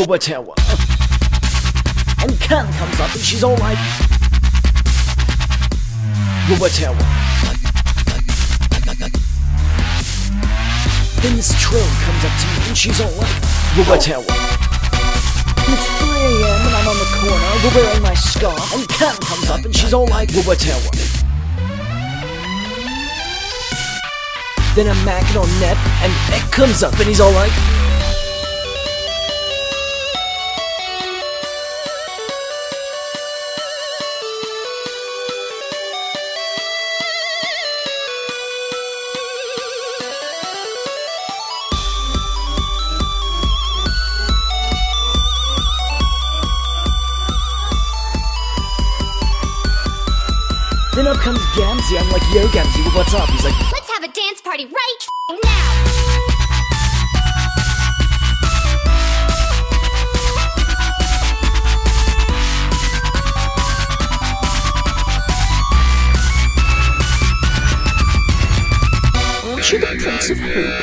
Wubba-Tewa. And Ken comes up and she's all like, Wubba-Tewa. Then this Trill comes up to me and she's all like, Wubba-Tewa. And it's 3 AM and I'm on the corner, we're wearing my scarf, and Ken comes up and she's all like, Wubba-Tewa. Then I'm macking on Ned, and Nick comes up and he's all like, then up comes Gamzee, I'm like, yo Gamzee, what's up? He's like, let's have a dance party right now! aren't you the Prince of Hope?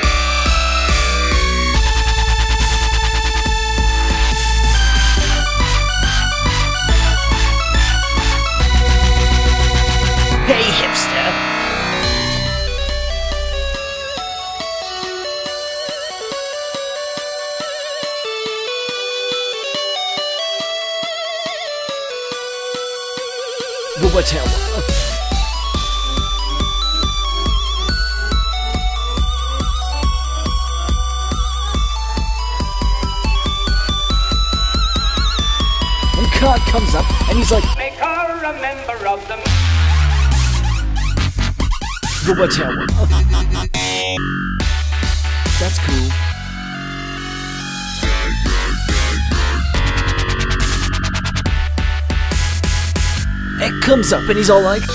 Hey, hipster! Wubba-Tewa. And Card comes up and he's like, Make her a member of the... Wubba-Tewa. That's cool. Egg comes up and he's all like,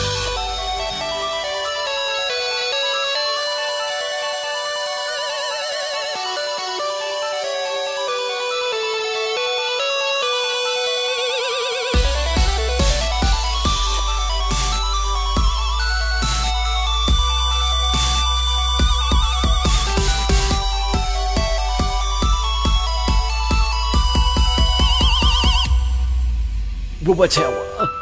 Wubba-Tewa.